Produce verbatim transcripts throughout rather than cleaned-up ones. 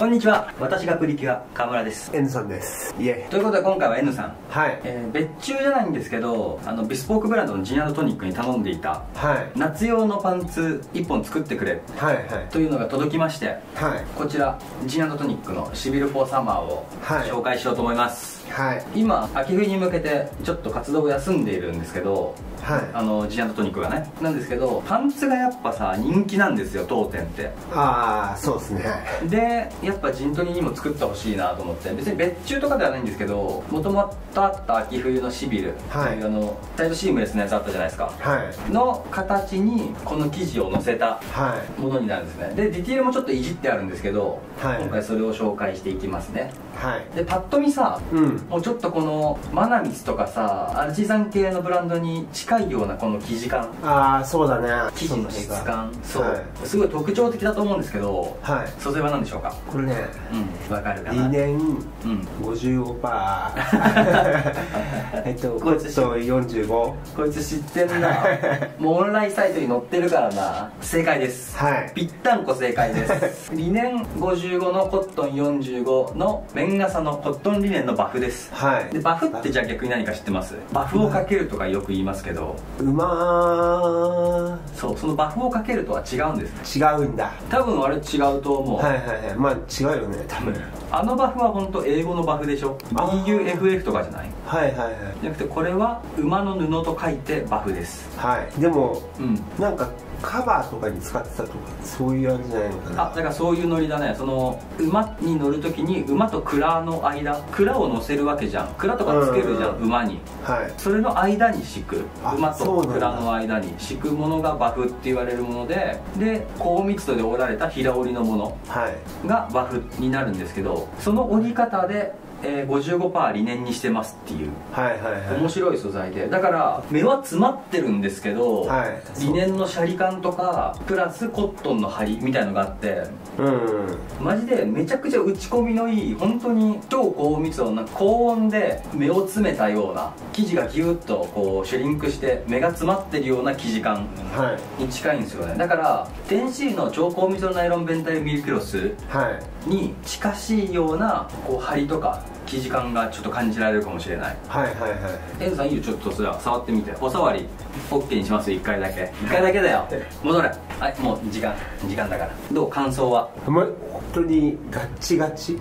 こんにちは。私がプリキュア川村です。 N さんです。イエイ。 ということで今回は N さん、 はい、 えー、別注じゃないんですけど、あのビスポークブランドのジン&トニックに頼んでいた、はい、夏用のパンツいっぽん作ってくれ、はいはい、というのが届きまして、はい、こちらジン&トニックのシビル・フォー・サマーを紹介しようと思います。はい、今秋冬に向けてちょっと活動を休んでいるんですけど、はい、あのジン&トニックがねなんですけど、パンツがやっぱさ人気なんですよ、当店って。ああそうですね。でやっぱジントニにも作ってほしいなと思って、別に別注とかではないんですけど、もともとあった秋冬のシビル、はい、あのタイトシームレスのやつあったじゃないですか、はい、の形にこの生地を乗せたものになるんですね。でディティールもちょっといじってあるんですけど、はい、今回それを紹介していきますね。はい、でパッと見さ、うん、もうちょっとこのマナミスとかさアルチザン系のブランドに近いようなこの生地感、ああそうだね、生地の質感、そう、はい、すごい特徴的だと思うんですけど、はい、素材は何でしょうか？これね、うん、わかるかな。リネン、うん、ごじゅうごパーセント えっとこいつよんじゅうご、こいつ知ってんなもうオンラインサイトに載ってるからな。正解です、はい、ぴったんこ正解ですリネンごじゅうごのコットンよんじゅうごの綿傘のコットンリネンのバフです。はい、でバフってじゃあ逆に何か知ってます？バフをかけるとかよく言いますけど、うまー、そう、そのバフをかけるとは違うんです。違うんだ、多分あれ違うと思う。はいはいはい、まあ違うよね多分。あのバフは本当英語のバフでしょ。 ビーユーエフエフ とかじゃない？はいはいはい。じゃなくてこれは馬の布と書いてバフです。はい、でも、うん、なんかカバーとかに使ってたとかそういうあれじゃないのかな。あ、だからそういうノリだね。その馬に乗るときに馬と鞍の間、鞍を乗せるわけじゃん、鞍とかつけるじゃん、馬に、はい、それの間に敷く、馬と鞍の間に敷くものがバフって言われるもので、で高密度で織られた平織りのものがバフになるんですけど、その織り方でえー、ごじゅうごパーセント リネンにしてますっていう、はいはいはい、面白い素材で、だから目は詰まってるんですけど、はい、リネンのシャリ感とかプラスコットンの張りみたいのがあって、うん、うん、マジでめちゃくちゃ打ち込みのいい、本当に超高密度な高温で目を詰めたような生地がギュッとこうシュリンクして目が詰まってるような生地感に近いんですよね。だからテンシーの超高密度ナイロンベンタイルミルクロスに近しいようなこう張りとか生地感がちょっと感じられるかもしれない。はいはいはい。エンさんいいよ、ちょっとそれは触ってみて。お触り オーケー にしますよ、いっかいだけ。いっかいだけだよ戻れ。はい、もう時間時間だから。どう、感想は？本当にガッチガチ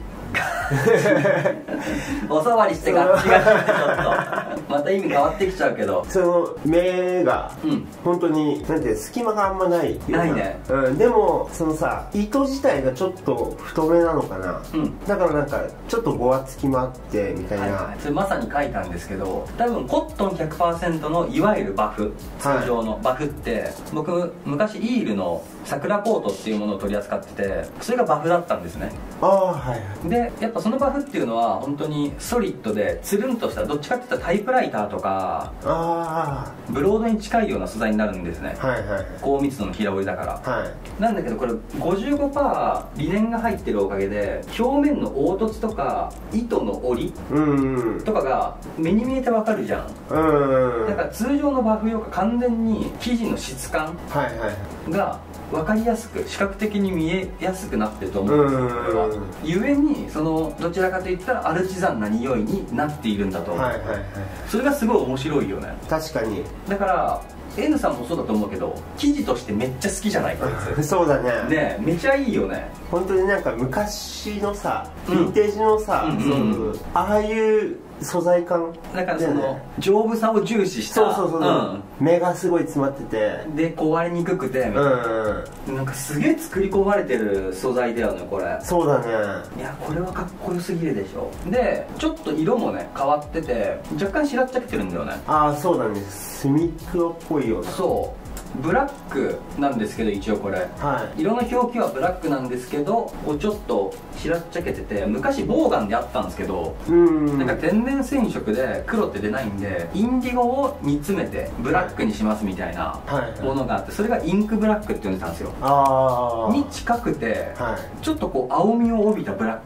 お触りしてガッチガチってちょっとまた意味変わってきちゃうけど、その目が本当になんて隙間があんまないないね、うん、でもそのさ糸自体がちょっと太めなのかな、うん、だからなんかちょっとごわつきもあってみたいな、はいはい、それまさに書いたんですけど、多分コットン ひゃくパーセント のいわゆるバフ、通常のバフって、はい、僕昔イールの桜コートっていうものを取り扱ってて、それがバフだったんですね。ああはい。でやっぱそのバフっていうのは本当にソリッドでつるんとした、どっちかっていったらタイプライターとかあブロードに近いような素材になるんですね。はいはい。高密度の平織りだから、はい、なんだけどこれ ごじゅうごパーセント リネンが入ってるおかげで表面の凹凸とか糸の織りとかが目に見えてわかるじゃん。うん、だから通常のバフより完全に生地の質感が分かりやすく視覚的に見えやすくなってると思うんですよ、これは。ゆえにそのどちらかといったらアルチザンな匂いになっているんだと思う。はいはいはい。それがすごい面白いよね。確かに。だから N さんもそうだと思うけど、生地としてめっちゃ好きじゃないこいつ。そうだね。ね、めちゃいいよね。本当になんか昔のさ、ヴィンテージのさ、ああいう素材感だから、その丈夫さを重視した、そうそうそう、目がすごい詰まってて、で壊れにくくてみたいな、なんかすげえ作り込まれてる素材だよねこれ。そうだね。いやこれはかっこよすぎるでしょ。でちょっと色もね変わってて若干白っちゃけてるんだよね。ああそうだね、スミ黒っぽいような。そうブラックなんですけど一応これ、はい、色の表記はブラックなんですけど、こうちょっと白っちゃけてて、昔ボーガンであったんですけど、うんなんか天然染色で黒って出ないんでインディゴを煮詰めてブラックにしますみたいなものがあって、それがインクブラックって呼んでたんですよ。あに近くて、はい、ちょっとこう青みを帯びたブラック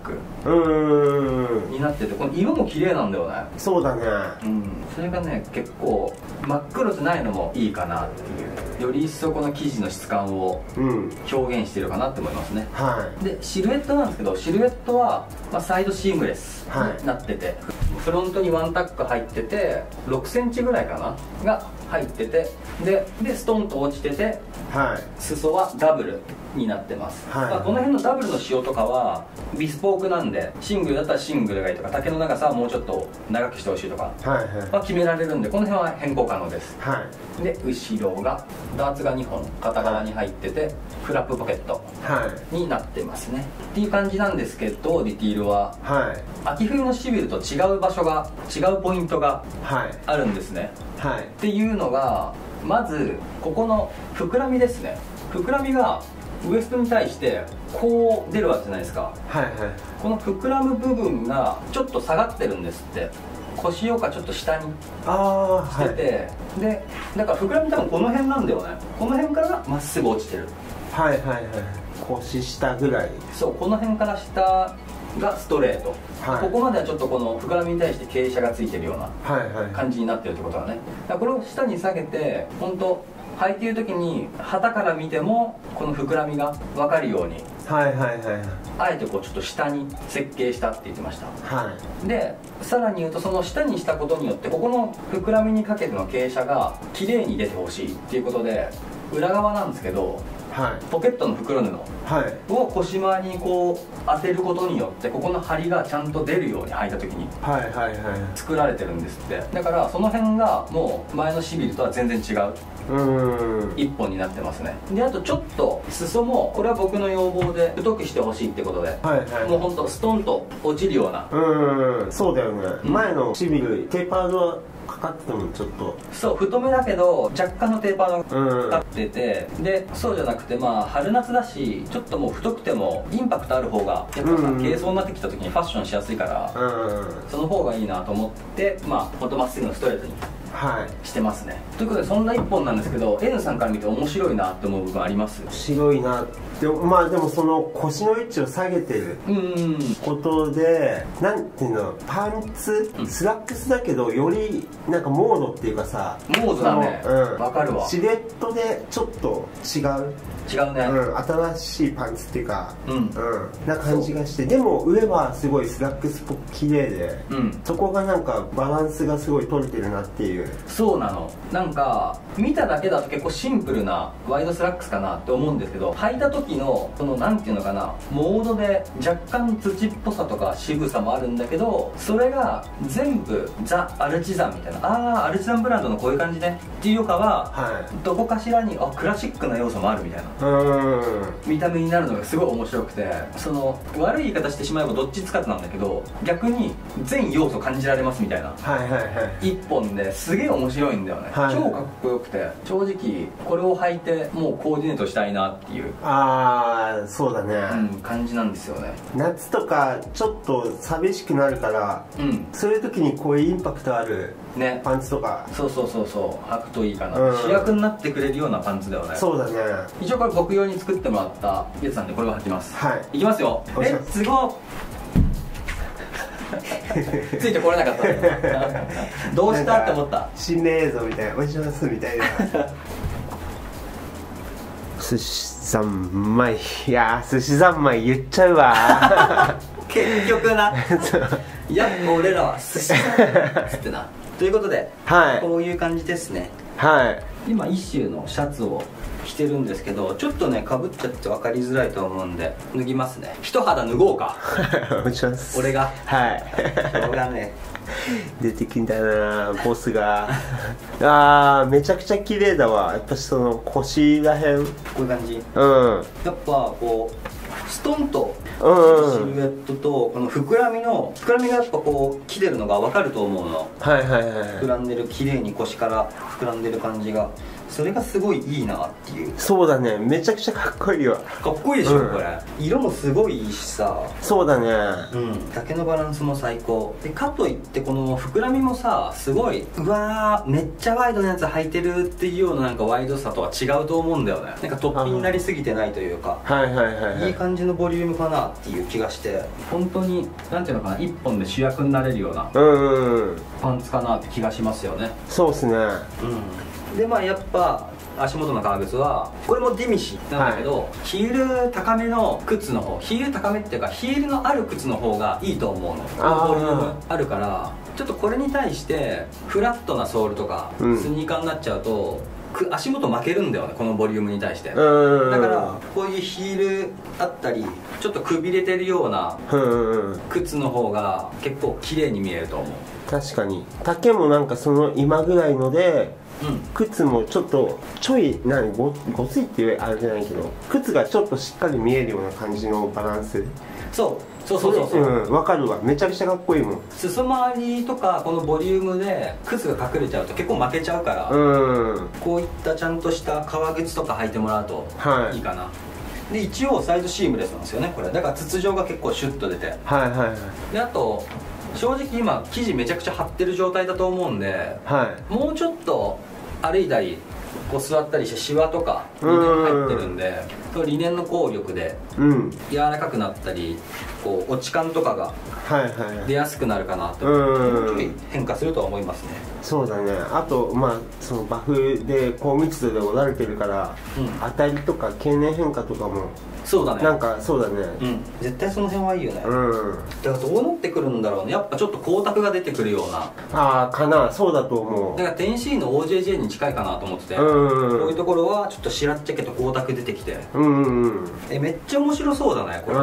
になってて、この色も綺麗なんだよね。 そうだね。 うん、それがね結構真っ黒じゃないのもいいかなっていう、より一層この生地の質感を表現してるかなって思いますね、うん、はい。でシルエットなんですけど、シルエットは、まあ、サイドシームレスになってて、はい、フロントにワンタック入っててろくセンチぐらいかなが入ってて、ででストンと落ちてて、はい、裾はダブルになってます、はい。まあ、この辺のダブルの仕様とかはビスポークなんで、シングルだったらシングルがいいとか、丈の長さはもうちょっと長くしてほしいとかは決められるんで、この辺は変更可能です、はい。で後ろがダーツがにほん片側に入ってて、フラップポケットになってますね、はい、っていう感じなんですけど、ディティールは、はい、秋冬のシビルと違う場所が違うポイントがあるんですね、はいはい、っていうのが、まずここの膨らみですね。膨らみがウエストに対してこう出るわけじゃないですか、はいはい、この膨らむ部分がちょっと下がってるんですって。腰よかちょっと下にしてて、はい、でだから膨らみ多分この辺なんだよね。この辺からまっすぐ落ちてる、はいはいはい、腰下ぐらい。そう、この辺から下がストレート、はい、ここまではちょっとこの膨らみに対して傾斜がついてるような感じになってるってことだね。だからこれを下に下げて、本当履いてる時に旗から見てもこの膨らみが分かるように、はいはいはい、あえてこうちょっと下に設計したって言ってました、はい、でさらに言うと、その下にしたことによってここの膨らみにかけての傾斜が綺麗に出てほしいっていうことで、裏側なんですけど、はい、ポケットの袋布を腰回りにこう当てることによって、ここの張りがちゃんと出るように履いた時に作られてるんですって。だからその辺がもう前のシビルとは全然違う一本になってますね。であとちょっと裾も、これは僕の要望で太くしてほしいってことで、はい、はい、もうほんとストンと落ちるような。うん、そうだよね、うん、前のシビルテーパードはかかっててもちょっと、そう、太めだけど若干のテーパーがかかってて、うん、でそうじゃなくて、まあ春夏だし、ちょっともう太くてもインパクトある方がやっぱさ、うん、軽装になってきた時にファッションしやすいから、うん、その方がいいなと思って、まあほんとまっすぐのストレートにしてますね、はい、ということでそんないっぽんなんですけど、 N さんから見て面白いなって思う部分あります？面白いなって、まあでもその腰の位置を下げてることで、なんていうの、パンツ、うん、スラックスだけどよりなんかモードっていうかさ、モードだね、うん、わかるわ。シルエットでちょっと違う違うね、うん、新しいパンツっていうか、うん、うん、な感じがして、でも上はすごいスラックスっぽく綺麗で、うん、そこがなんかバランスがすごい取れてるなっていう。そうなの。なんか見ただけだと結構シンプルなワイドスラックスかなって思うんですけど、履いた時のそのなんていうのかな、モードで若干土っぽさとか渋さもあるんだけど、それが全部ザ・アルチザンみたいな、ああアルチザンブランドのこういう感じねっていうよりかは、はい、どこかしらにあクラシックな要素もあるみたいな見た目になるのがすごい面白くて、その悪い言い方してしまえばどっちつかずなんだけど、逆に全要素感じられますみたいな一本ですげえ面白いんだよね、はい、超かっこよくて、正直これを履いてもうコーディネートしたいなっていう、ああそうだね、うん、感じなんですよね。夏とかちょっと寂しくなるから、うん、そういう時にこういうインパクトあるね、パンツとか、そうそうそうそう履くといいかな、うん、主役になってくれるようなパンツだよね。そうだね。一応これ僕用に作ってもらったやつなんで、これを履きます。はい、いきますよ。レッツゴーついてこれなかったどうしたって思った。心霊映像みたいな、お願いしますみたいな寿司三昧、いやー寿司三昧言っちゃうわ結局ないや俺らは寿司三昧つってなということで、はい、こういう感じですね。はい、今一種のシャツを着てるんですけど、ちょっとねかぶっちゃって分かりづらいと思うんで脱ぎますね。一肌脱ごうか俺が、はいしょうがね出てきたなボスがあーめちゃくちゃ綺麗だわ。やっぱその腰らへんこういう感じ、うん、やっぱこうストンとシルエットとこの膨らみの膨らみがやっぱこうきてるのが分かると思うの。はいはいはい、膨らんでる、綺麗に腰から膨らんでる感じがそれがすごいいいなっていう。 そうだね、めちゃくちゃかっこいいわ。 かっこいいでしょ、うん、これ色もすごいいいしさ。 そうだね、 うん、丈のバランスも最高で、かといってこの膨らみもさ、すごいうわーめっちゃワイドなやつ履いてるっていうようななんかワイドさとは違うと思うんだよね。なんか突飛になりすぎてないというか、 はいはいはい、はい、 いい感じのボリュームかなっていう気がして、本当になんていうのかな、一本で主役になれるようなパンツかなって気がしますよね。 そうっすね。 うん、でまあやっぱ足元の革靴はこれもディミシなんだけど、はい、ヒール高めの靴の方、ヒール高めっていうかヒールのある靴の方がいいと思うの。ボリュームあるからちょっとこれに対してフラットなソールとかスニーカーになっちゃうと、うん、足元負けるんだよね、このボリュームに対して。だからこういうヒールあったりちょっとくびれてるような靴の方が結構綺麗に見えると思う。 確かに丈もなんかその今ぐらいので、うん、靴もちょっとちょい何 ご, ごついっていうあれじゃないけど、靴がちょっとしっかり見えるような感じのバランス。 そうそうそうそうそう、 うん、分かるわ。めちゃくちゃかっこいいもん。 裾回りとかこのボリュームで靴が隠れちゃうと結構負けちゃうから、うん、こういったちゃんとした革靴とか履いてもらうといいかな、はい、で一応サイドシームレスなんですよねこれ。だから筒状が結構シュッと出て、はいはいはい、であと正直今生地めちゃくちゃ張ってる状態だと思うんで、はい、もうちょっと歩いたりこう座ったりしてシワとかリネン入ってるんで、そのリネンの効力で柔らかくなったり、こう落ち感とかが出やすくなるかなと、もうちょい変化するとは思いますね。 そうだね。あとまあそのバフで高密度で織られてるから、うん、当たりとか経年変化とかもそうだね、 なんかそうだね、 うん、絶対その辺はいいよね。うん、だからどうなってくるんだろうね。やっぱちょっと光沢が出てくるような、 ああかな、そうだと思う。 だから テンシー の オージェージェー に近いかなと思ってて、うん、こういうところはちょっと白っちゃけと光沢出てきて、うんうんうん、えめっちゃ面白そうだねこれ、うん、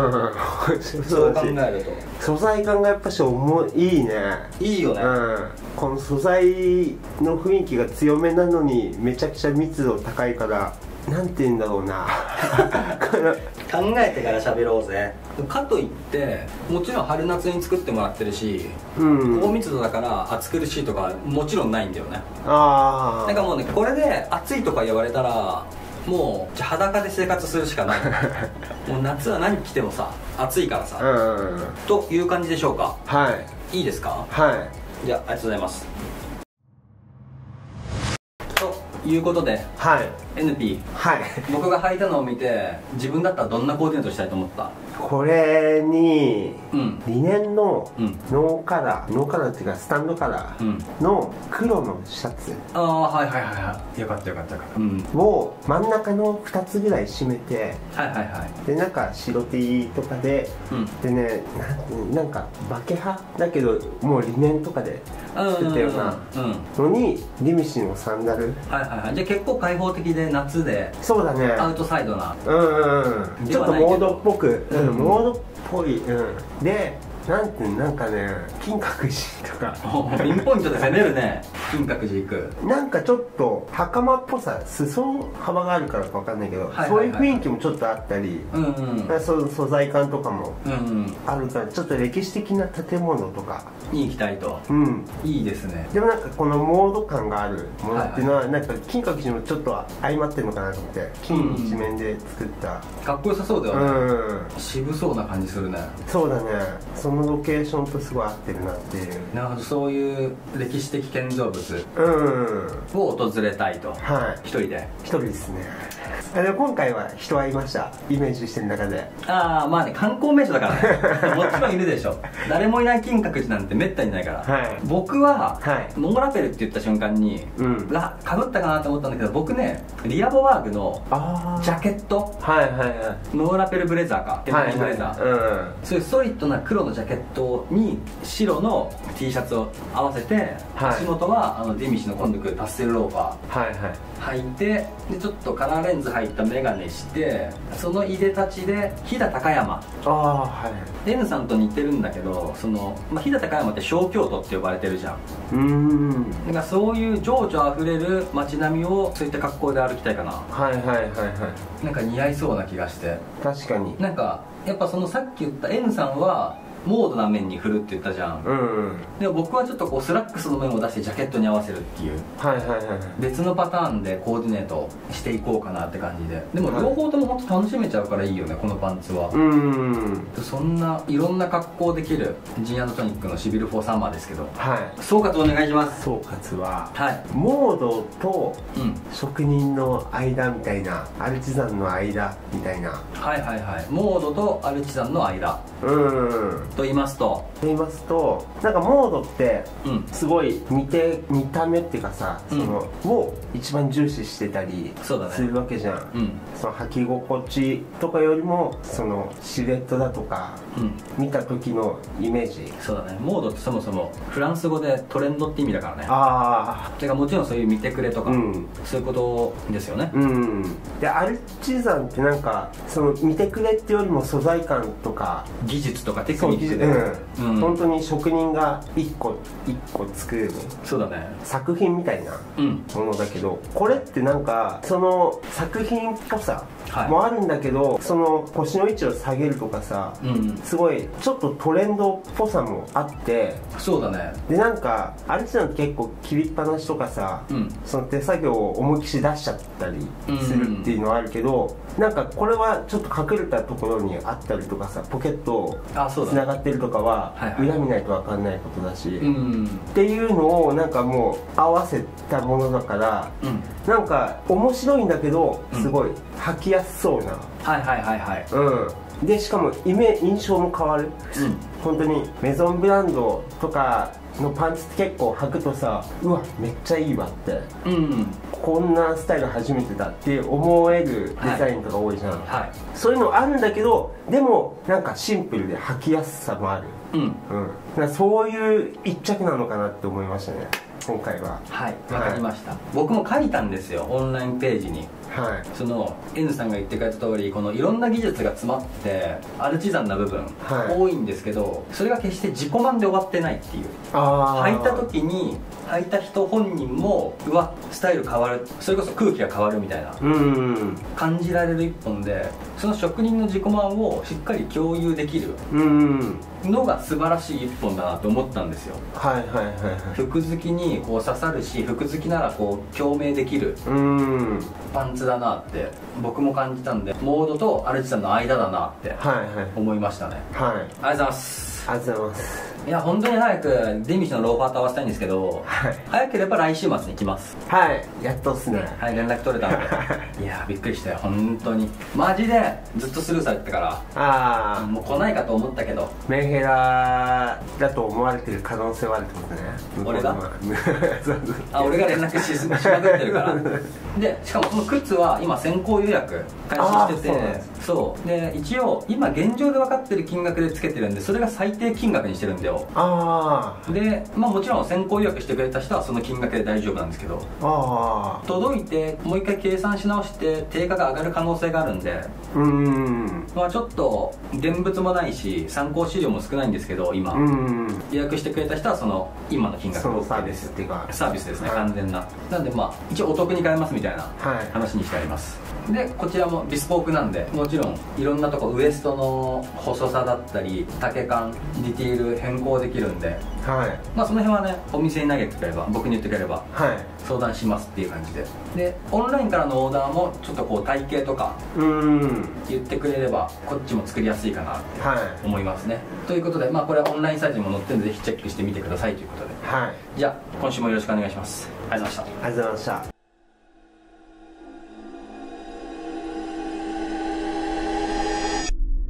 そう考えると素材感がやっぱし重いいいね。いいいよね、うん、 この素材の雰囲気が強めなのにめちゃくちゃ密度高いから、なんて言うんだろうな考えてから喋ろうぜ。かといってもちろん春夏に作ってもらってるし、うん、高密度だから暑苦しいとかもちろんないんだよね。ああ、だからもうね、これで暑いとか言われたらもうじゃあ裸で生活するしかないもう夏は何着てもさ暑いからさ、うん、という感じでしょうか。はい、いいですか。はい、じゃあありがとうございます。ということで、はい、エヌピー、はい、僕が履いたのを見て自分だったらどんなコーディネートしたいと思った？ これに、うん、リネンのノーカラー、ノーカラーっていうかスタンドカラーの黒のシャツ、うん、 ああはいはいはいはい、よかったよかったよかった、うん、 を真ん中のふたつぐらい締めて、はいはいはい、でなんか白 T とかで、うん、でね な, なんかバケ派だけどもうリネンとかで作ったようなのにディミシのサンダル、 はいはいはい、じゃあ結構開放的で夏で、 そうだね、 アウトサイドな、 うんうん、ちょっとモードっぽく、うん、モードっぽい、うん、でなんてなんかね、金閣寺とかピンポイントで攻めるね。金閣寺行く、 なんかちょっと袴っぽさ、裾幅があるからか分かんないけど、はいはいはい、そういう雰囲気もちょっとあったり、うんうん、その素材感とかもあるから、ちょっと歴史的な建物とかに行きたいと、うん、いいですね。 でもなんかこのモード感があるものっていうのは、はいはい、なんか金閣寺もちょっと相まってるのかなと思って、金一面で作った、 うん、かっこよさそうだよね、うん、渋そうな感じするね。 そうだね、そのロケーションとすごい合ってるなっていう。 なるほど、そういう歴史的建造物を訪れたいと、はい、一人で一人ですね。あの今回は人はいました、イメージしてる中で。 ああまあね、観光名所だからねもちろんいるでしょ誰もいない金閣寺なんてめったにないから、はい、僕は、はい、ノーラペルって言った瞬間に、うん、がかぶったかなと思ったんだけど、僕ねリアボワーグのジャケット、はいはいはい、ノーラペルブレザーか、手巻きブレザー、はいはい、うん、そういうソリッドな黒のジャケットに白の T シャツを合わせて、はい、足元はあのディミシの今度来るパステルローファー、はいはい、履いて、でちょっとカラーレンズ入ったメガネして、そのいでたちで飛騨高山、あ、はい、N さんと似てるんだけど、その、まあ、飛騨高山って小京都って呼ばれてるじゃん。うーん、だからそういう情緒あふれる街並みをそういった格好で歩きたいかな。はいはいはいはい、なんか似合いそうな気がして。 確かに。 なんかやっぱそのさっき言った N さんはモードな面に振るって言ったじゃん、うんうん、でも僕はちょっとこうスラックスの面を出してジャケットに合わせるっていう、はいはいはい、別のパターンでコーディネートしていこうかなって感じで、でも両方とも本当楽しめちゃうからいいよねこのパンツは。うん、そんないろんな格好できるジン&トニックのシビルフォーサマーですけど、はい、総括お願いします。 総括は、はい、モードと職人の間みたいな、アルチザンの間みたいな、 はいはいはい、モードとアルチザンの間、うんと言いますとと言いますとなんかモードってすごい見て見た目っていうかさ、その、うん、を一番重視してたりするわけじゃん。そ、ね、うん、その履き心地とかよりもそのシルエットだとか、うん、見た時のイメージ。 そうだね、モードってそもそもフランス語でトレンドって意味だからね。ああ、てかもちろんそういう見てくれとか、うん、そういうことですよね。うん、 でアルチザンってなんかその見てくれってよりも素材感とか技術とかテクニックで、 うん、本当に職人が一個一個作る、 そうだね、 作品みたいなものだけど、うん、これってなんかその作品っぽさもあるんだけど、はい、その腰の位置を下げるとかさ、うん、すごいちょっとトレンドっぽさもあって、 そうだね。 でなんかアルチザンって結構切りっぱなしとかさ、うん、その手作業を思いっきし出しちゃったりするっていうのはあるけど、うん、なんかこれはちょっと隠れたところにあったりとかさ、ポケットつながってるとかは裏見ないと分かんないことだし、うん、っていうのをなんかもう合わせたものだから、うん、なんか面白いんだけどすごい履きやすそうな、 はいはいはいはい、 うん、でしかもイメ印象も変わる、うん、本当にメゾンブランドとかのパンツって結構履くとさ、うわめっちゃいいわって、うん、こんなスタイル初めてだって思えるデザインとか多いじゃん、はいはい、そういうのあるんだけど、でもなんかシンプルで履きやすさもある、うんうん、だそういう一着なのかなって思いましたね今回は。 はい、わかりました、はい、僕も書いたんですよオンラインページに。はい、その N さんが言ってくれた通り、このいろんな技術が詰まってアルチザンな部分、はい、多いんですけど、それが決して自己満で終わってないっていう。履いた時に履いた人本人もうわスタイル変わる、それこそ空気が変わるみたいな感じられる一本で、その職人の自己満をしっかり共有できるのが素晴らしい一本だなと思ったんですよ。はいはいはい、はい、服好きにこう刺さるし、服好きならこう共鳴できるパンツだなって僕も感じたんで、モードとアルチザンの間だなって思いましたね。はい、はい、ありがとうございます。 ありがとうございます。 いや本当に早くデミシのローファーと合わせたいんですけど、はい、早ければ来週末に来ます。 はい、やっとっすね。 はい、連絡取れたんでいやびっくりしたよ本当に、マジでずっとスルーされてたから、ああもう来ないかと思ったけど、 メンヘラだと思われてる可能性はあるってことね。 俺があ俺が連絡ししまくってるからでしかもその靴は今先行予約開始してて、そうで一応今現状で分かってる金額でつけてるんで、それが最低金額にしてるんだよ。あで、まあ、もちろん先行予約してくれた人はその金額で大丈夫なんですけど、あ届いてもう一回計算し直して定価が上がる可能性があるんで、うん、まあ、ちょっと現物もないし参考資料も少ないんですけど、今予約してくれた人はその今の金額で OK です。っていうかサービスですね、はい、完全な。なんでまあ一応お得に買えますみたいな話にしてあります、はい、でこちらもビスポークなんで、もちろんいろんなとこウエストの細さだったり丈感ディティール変更できるんで、はい、まあその辺はねお店に投げてくれれば、僕に言ってくれれば、はい、相談しますっていう感じで、でオンラインからのオーダーもちょっとこう体型とか言ってくれればこっちも作りやすいかなって思いますね、はい、ということで、まあこれはオンラインサイトにも載ってるんでぜひチェックしてみてくださいということで、はい、じゃあ今週もよろしくお願いします。ありがとうございました。 ありがとうございました。